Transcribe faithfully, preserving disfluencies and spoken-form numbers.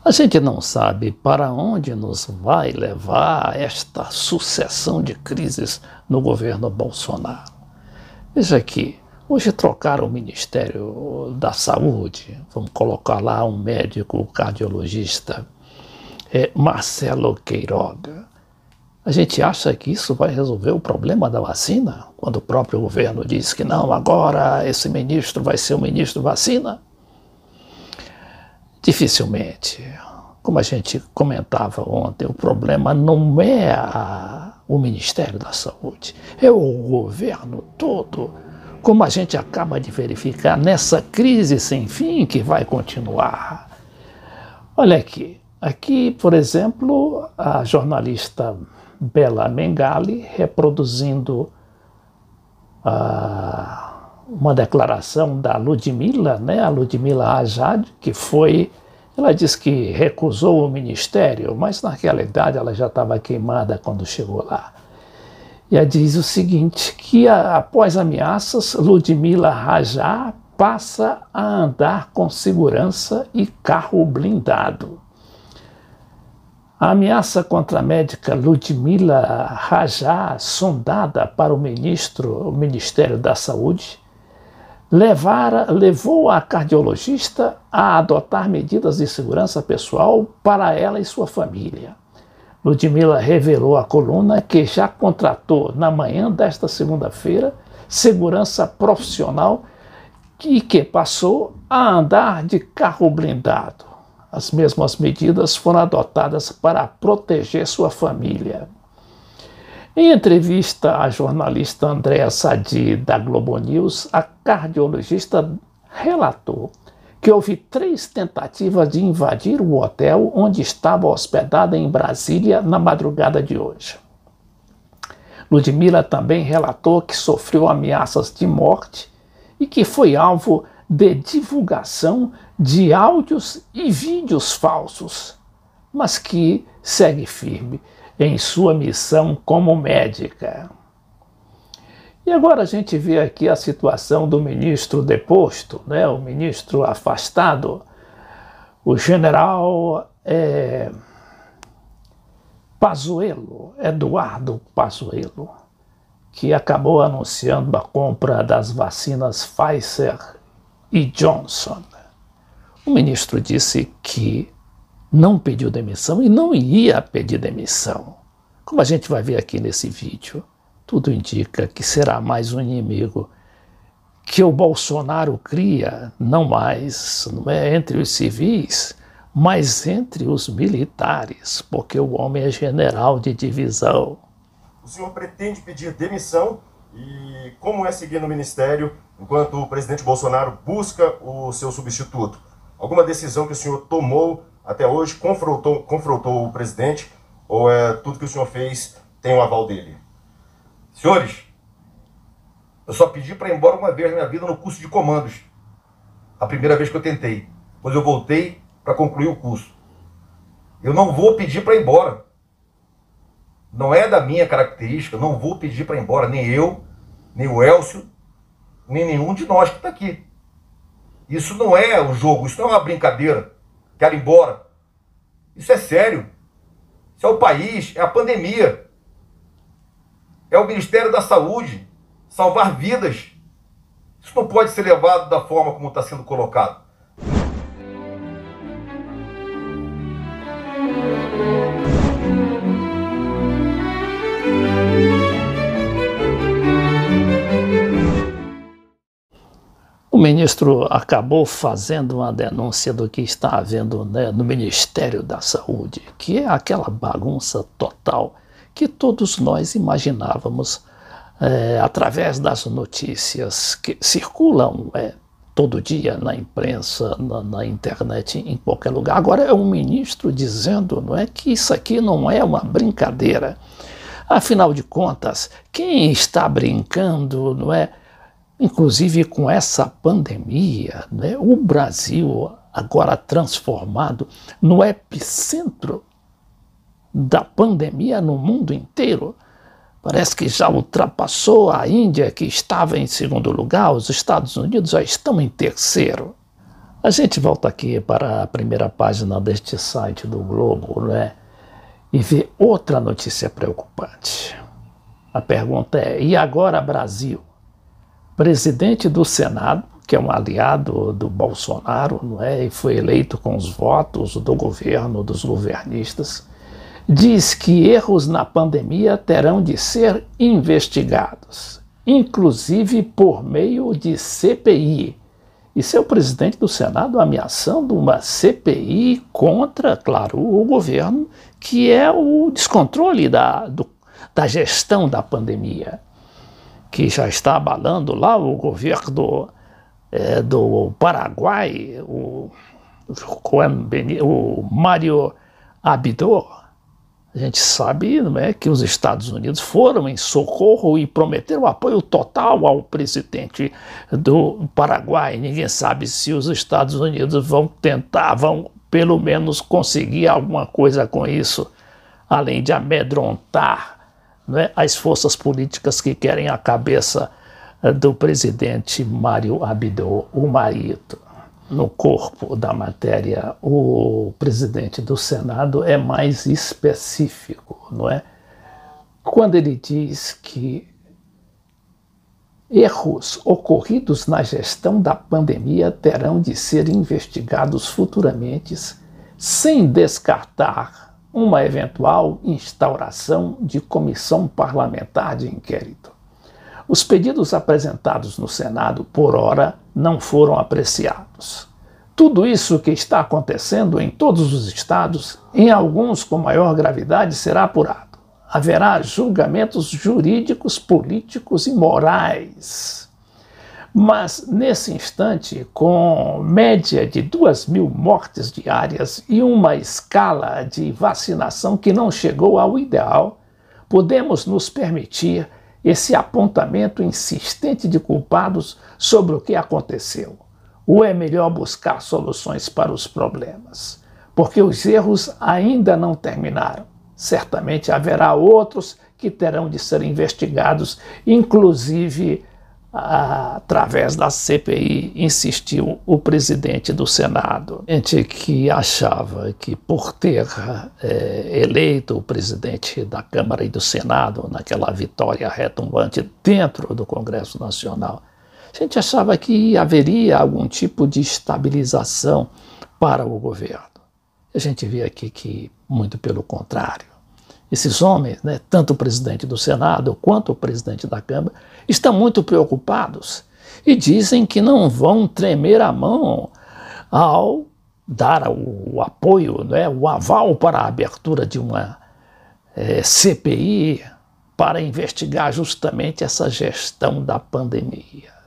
A gente não sabe para onde nos vai levar esta sucessão de crises no governo Bolsonaro. Veja aqui, hoje trocaram o Ministério da Saúde, vamos colocar lá um médico cardiologista, é, Marcelo Queiroga. A gente acha que isso vai resolver o problema da vacina? Quando o próprio governo diz que não, agora esse ministro vai ser o ministro vacina? Dificilmente. Como a gente comentava ontem, o problema não é a, o Ministério da Saúde, é o governo todo, como a gente acaba de verificar nessa crise sem fim que vai continuar. Olha aqui, aqui, por exemplo, a jornalista Bela Mengali reproduzindo uh, uma declaração da Ludmila, né, a Ludmila Rajad, que foi, ela disse que recusou o ministério, mas na realidade ela já estava queimada quando chegou lá. E ela diz o seguinte, que a, após ameaças, Ludmila Rajad passa a andar com segurança e carro blindado. A ameaça contra a médica Ludmila Rajad, sondada para o, ministro, o Ministério da Saúde, levara, levou a cardiologista a adotar medidas de segurança pessoal para ela e sua família. Ludmila revelou à coluna que já contratou, na manhã desta segunda-feira, segurança profissional e que passou a andar de carro blindado. As mesmas medidas foram adotadas para proteger sua família. Em entrevista à jornalista Andréa Sadi, da Globo News, a cardiologista relatou que houve três tentativas de invadir o hotel onde estava hospedada em Brasília na madrugada de hoje. Ludmila também relatou que sofreu ameaças de morte e que foi alvo de divulgação de áudios e vídeos falsos, mas que segue firme em sua missão como médica. E agora a gente vê aqui a situação do ministro deposto, né, o ministro afastado, o general é, Pazuello, Eduardo Pazuello, que acabou anunciando a compra das vacinas Pfizer e Johnson. O ministro disse que não pediu demissão e não ia pedir demissão. Como a gente vai ver aqui nesse vídeo, tudo indica que será mais um inimigo que o Bolsonaro cria, não mais não é entre os civis, mas entre os militares, porque o homem é general de divisão. O senhor pretende pedir demissão e como é seguir no ministério enquanto o presidente Bolsonaro busca o seu substituto? Alguma decisão que o senhor tomou até hoje confrontou, confrontou o presidente ou é tudo que o senhor fez tem o aval dele? Senhores, eu só pedi para ir embora uma vez na minha vida no curso de comandos. A primeira vez que eu tentei. Depois eu voltei para concluir o curso. Eu não vou pedir para ir embora. Não é da minha característica, eu não vou pedir para ir embora. Nem eu, nem o Elcio, nem nenhum de nós que está aqui. Isso não é o jogo, isso não é uma brincadeira. Quero ir embora. Isso é sério. Isso é o país, é a pandemia. É o Ministério da Saúde. Salvar vidas. Isso não pode ser levado da forma como está sendo colocado. O ministro acabou fazendo uma denúncia do que está havendo, né, no Ministério da Saúde, que é aquela bagunça total que todos nós imaginávamos é, através das notícias que circulam é, todo dia na imprensa, na, na internet, em qualquer lugar. Agora é um ministro dizendo, não é, que isso aqui não é uma brincadeira. Afinal de contas, quem está brincando, não é, inclusive com essa pandemia, né, o Brasil agora transformado no epicentro da pandemia no mundo inteiro. Parece que já ultrapassou a Índia, que estava em segundo lugar, os Estados Unidos já estão em terceiro. A gente volta aqui para a primeira página deste site do Globo, né, e vê outra notícia preocupante. A pergunta é: e agora Brasil? Presidente do Senado, que é um aliado do Bolsonaro, não é, e foi eleito com os votos do governo, dos governistas, diz que erros na pandemia terão de ser investigados, inclusive por meio de C P I. Isso é o presidente do Senado ameaçando uma C P I contra, claro, o governo, que é o descontrole da, do, da gestão da pandemia, que já está abalando lá o governo do, é, do Paraguai, o, o Mário Abdo. A gente sabe, não é, que os Estados Unidos foram em socorro e prometeram apoio total ao presidente do Paraguai. Ninguém sabe se os Estados Unidos vão tentar, vão pelo menos conseguir alguma coisa com isso, além de amedrontar, não é, as forças políticas que querem a cabeça do presidente Mário Abdo, o marido. No corpo da matéria, o presidente do Senado é mais específico, não é? Quando ele diz que erros ocorridos na gestão da pandemia terão de ser investigados futuramente, sem descartar uma eventual instauração de comissão parlamentar de inquérito. Os pedidos apresentados no Senado, por ora, não foram apreciados. Tudo isso que está acontecendo em todos os estados, em alguns com maior gravidade, será apurado. Haverá julgamentos jurídicos, políticos e morais. Mas, nesse instante, com média de duas mil mortes diárias e uma escala de vacinação que não chegou ao ideal, podemos nos permitir esse apontamento insistente de culpados sobre o que aconteceu. Ou é melhor buscar soluções para os problemas? Porque os erros ainda não terminaram. Certamente haverá outros que terão de ser investigados, inclusive através da C P I, insistiu o presidente do Senado. Gente que achava que por ter é, eleito o presidente da Câmara e do Senado naquela vitória retumbante dentro do Congresso Nacional, a gente achava que haveria algum tipo de estabilização para o governo. A gente vê aqui que, muito pelo contrário, esses homens, né, tanto o presidente do Senado quanto o presidente da Câmara, estão muito preocupados e dizem que não vão tremer a mão ao dar o, o apoio, né, o aval para a abertura de uma é, C P I para investigar justamente essa gestão da pandemia.